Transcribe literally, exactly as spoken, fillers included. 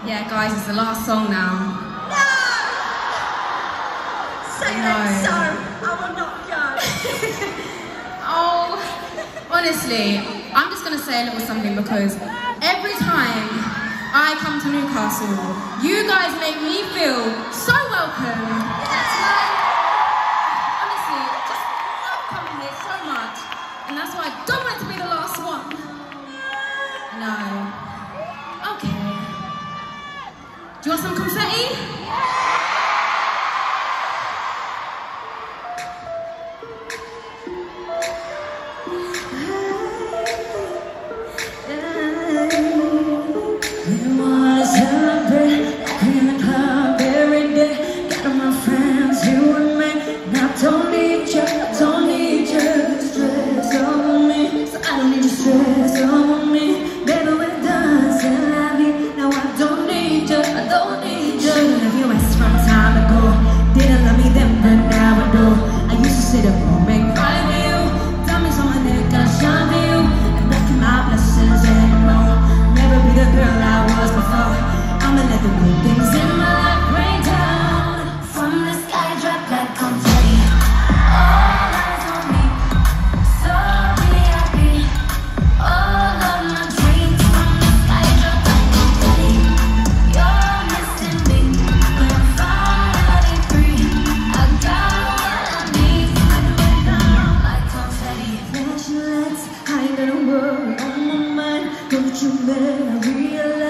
Yeah, guys, it's the last song now. No! Say that so, I will not go. Oh, honestly, I'm just going to say a little something because every time I come to Newcastle, you guys make me feel so welcome. That's like, honestly, just welcome here so much. And that's why I don't want it to be the last one. No. Okay. Do you want some confetti? Don't you better realize